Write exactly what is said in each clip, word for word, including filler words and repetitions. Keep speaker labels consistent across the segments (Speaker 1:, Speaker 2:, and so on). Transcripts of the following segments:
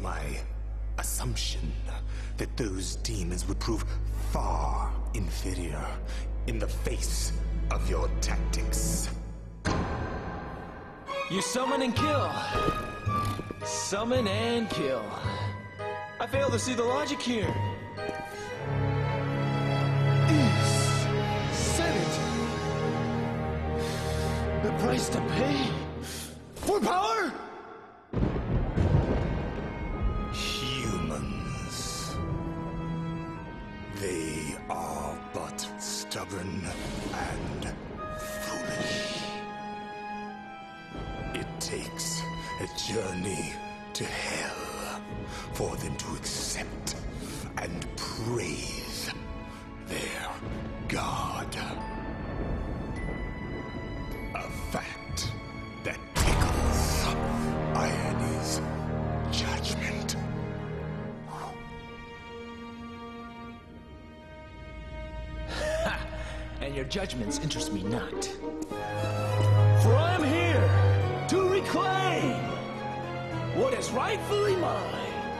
Speaker 1: my assumption that those demons would prove far inferior in the face of your tactics.
Speaker 2: You summon and kill. Summon and kill. I fail to see the logic here.
Speaker 3: Yes, said it. The price to pay for power?
Speaker 1: Humans. They are but stubborn and foolish. It takes a journey to hell for them to accept and praise their god. A fact that tickles Irony's judgment.
Speaker 2: Ha! And your judgments interest me not. For I'm here to reclaim what is rightfully mine.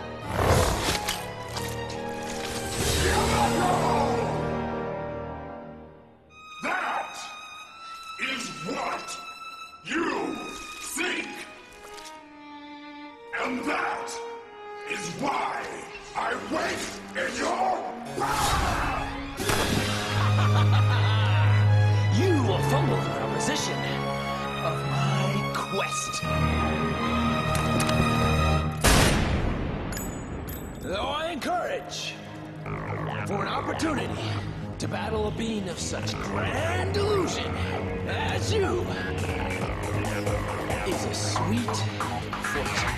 Speaker 4: That is what you seek. And that is why I wait in your power!
Speaker 2: You will fumble the proposition of my quest. Though I encourage for an opportunity to battle a being of such grand delusion as you is a sweet fortune.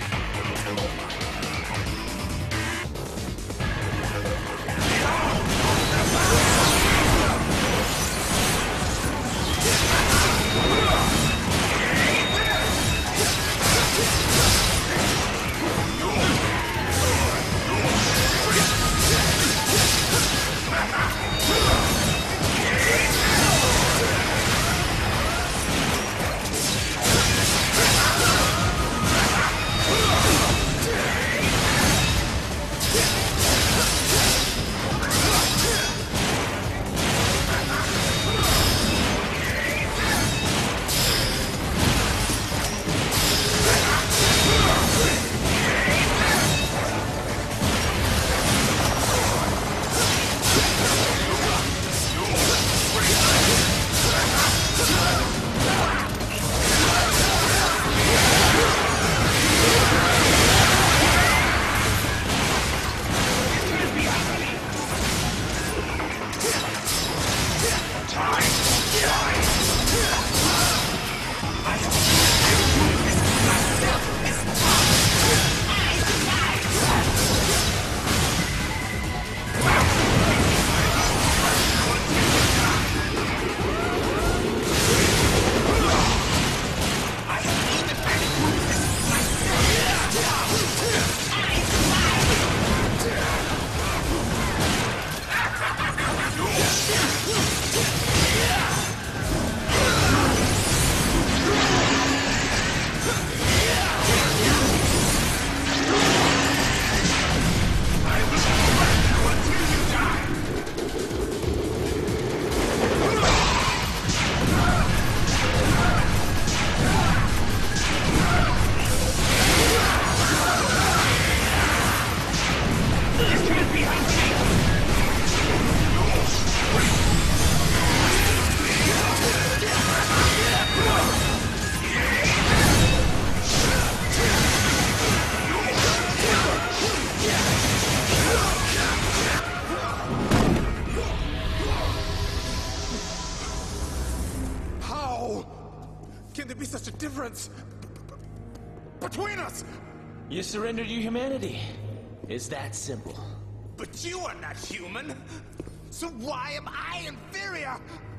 Speaker 1: Between us!
Speaker 2: You surrendered your humanity. It's that simple.
Speaker 1: But you are not human! So why am I inferior?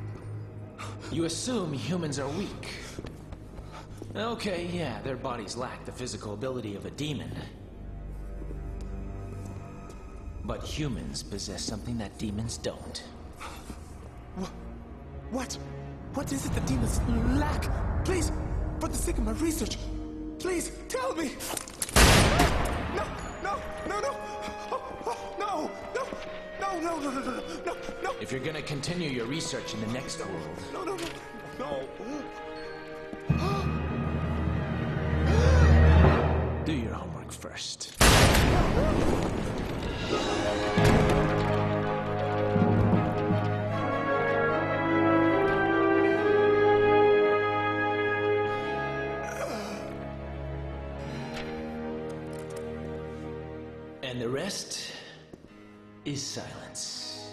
Speaker 2: You assume humans are weak. Okay, yeah, their bodies lack the physical ability of a demon. But humans possess something that demons don't.
Speaker 1: What? What is it that demons lack? Please, for the sake of my research, please tell me! No, no, no, no, oh, oh, no, no, no, no, no, no, no, no, no.
Speaker 2: If you're gonna continue your research in the next world,
Speaker 1: No, no, no, no.
Speaker 2: do your homework first. And the rest is silence.